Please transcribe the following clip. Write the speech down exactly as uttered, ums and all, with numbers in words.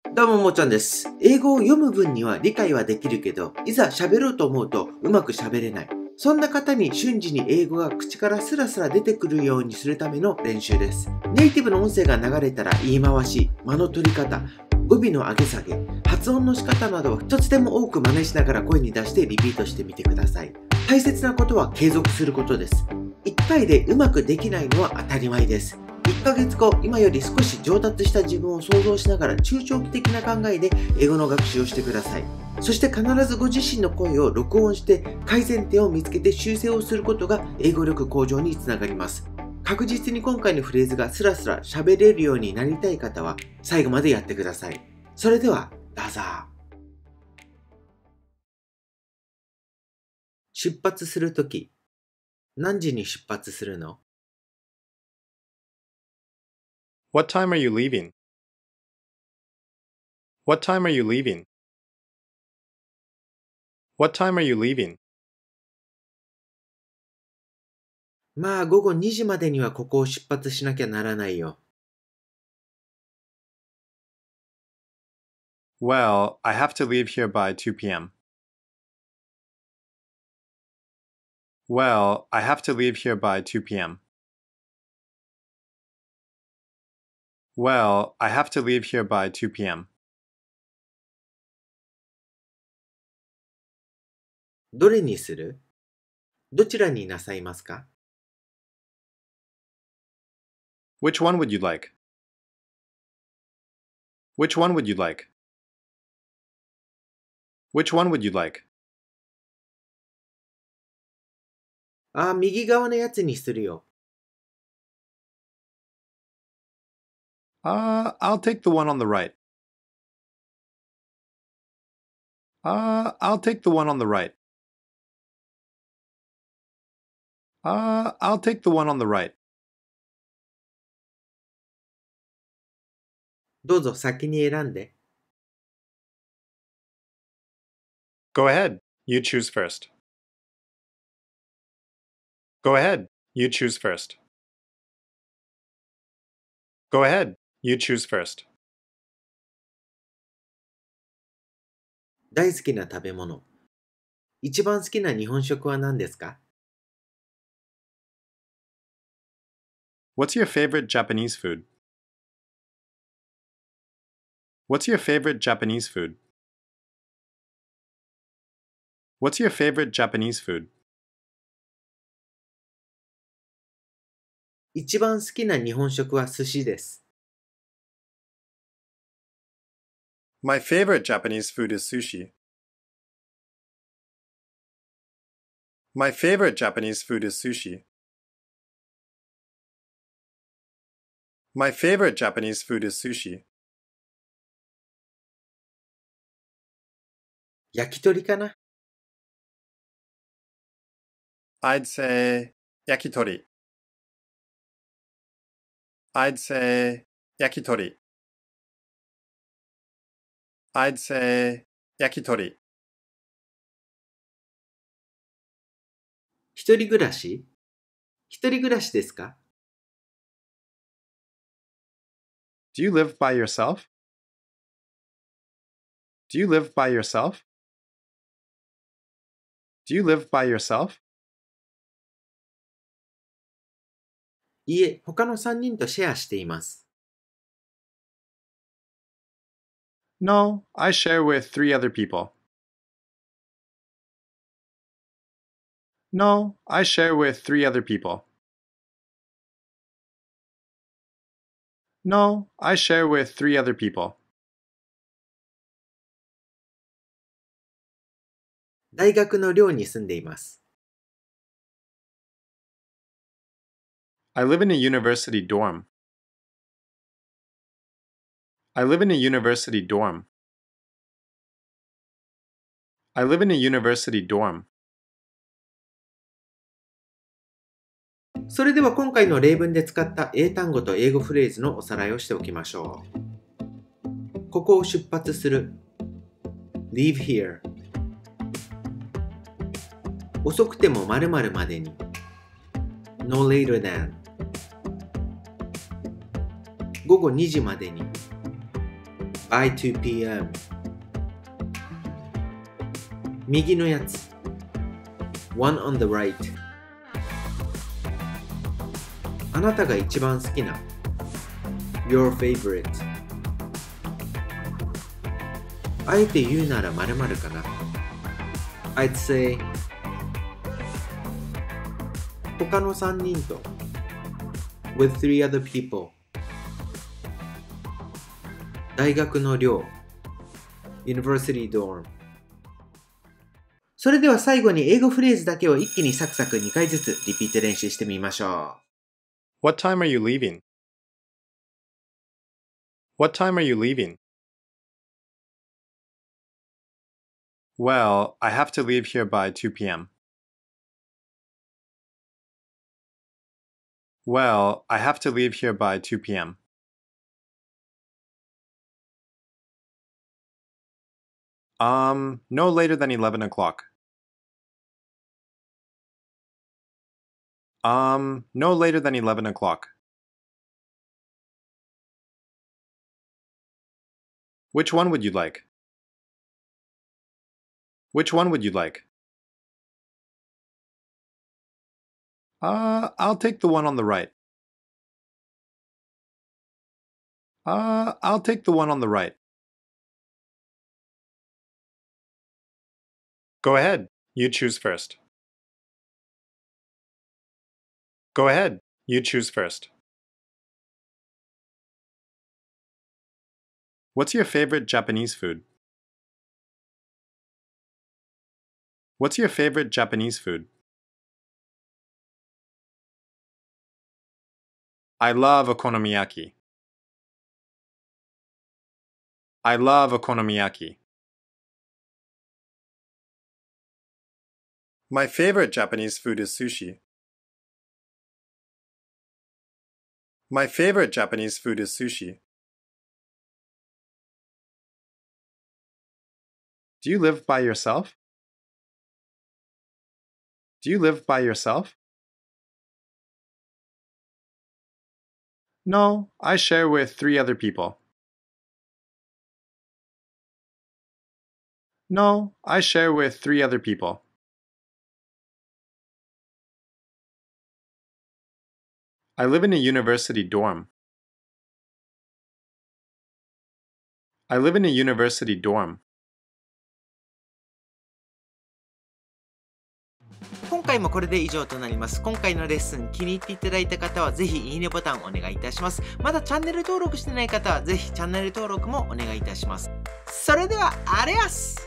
どうも、もーちゃんです。英語を読む分には理解はできるけど、いざ喋ろうと思うとうまく喋れない。そんな方に瞬時に英語が口からスラスラ出てくるようにするための練習です。ネイティブの音声が流れたら言い回し、間の取り方、語尾の上げ下げ、発音の仕方などを一つでも多く真似しながら声に出してリピートしてみてください。大切なことは継続することです。いっかいでうまくできないのは当たり前です。いっかげつご、今より少し上達した自分を想像しながら中長期的な考えで英語の学習をしてください。そして必ずご自身の声を録音して改善点を見つけて修正をすることが英語力向上につながります。確実に今回のフレーズがスラスラ喋れるようになりたい方は最後までやってください。それではどうぞ。出発するとき、何時に出発するの？ What time are you leaving? What time are you leaving? What time are you leaving? まあ午後にじまでにはここを出発しなきゃならないよ。 Well, I have to leave here by two p.m. Well, I have to leave here by two p.m. Well, I have to leave here by two p.m. どれにする？どちらになさいますか？ Which one would you like? Which one would you like? Which one would you like? ああ、右側のやつにするよ。 Uh, I'll take the one on the right. Uh, I'll take the one on the right. Uh, I'll take the one on the right. どうぞ先に選んで。 Go ahead. You choose first. Go ahead. You choose first. Go ahead. You choose first. 大好きな食べ物。一番好きな日本食は何ですか？ What's your favorite Japanese food? What's your favorite Japanese food? What's your favorite Japanese food? 一番好きな日本食は寿司です。 My favorite Japanese food is sushi. My favorite Japanese food is sushi. My favorite Japanese food is sushi. 焼き鳥かな？ I'd say yakitori. I'd say yakitori. I'd say yakitori. 一人暮らし？一人暮らしですか？ Do you live by yourself? Do you live by yourself? Do you live by yourself? いいえ、他のさんにんとシェアしています。 No, I share with three other people. No, I share with three other people. No, I share with three other people. 大学の寮に住んでいます。 I live in a university dorm. I live in a university dorm. I live in a university dorm. それでは今回の例文で使った英単語と英語フレーズのおさらいをしておきましょう。ここを出発する。leave here。遅くても〇〇までに。no later than。午後にじまでに。 by ツーピーエム 右のやつ one on the right あなたが一番好きな your favorite あえて言うなら〇〇かな I'd say 他のさんにんと with three other people 大学の寮 University dorm。 それでは最後に英語フレーズだけを一気にサクサクにかいずつリピート練習してみましょう。 What time are you leaving? What time are you leaving? Well, I have to leave here by two p.m. Well, I have to leave here by two p.m. Um, no later than eleven o'clock. Um, no later than eleven o'clock. Which one would you like? Which one would you like? Uh, I'll take the one on the right. Uh, I'll take the one on the right. Go ahead. You choose first. Go ahead. You choose first. What's your favorite Japanese food? What's your favorite Japanese food? I love okonomiyaki. I love okonomiyaki. My favorite Japanese food is sushi. My favorite Japanese food is sushi. Do you live by yourself? Do you live by yourself? No, I share with three other people. No, I share with three other people. I live in a university dorm. I live in a university dorm. 今回もこれで以上となります。今回のレッスン気に入っていただいた方はぜひいいねボタンお願いいたします。まだチャンネル登録してない方はぜひチャンネル登録もお願いいたします。それではあれやす。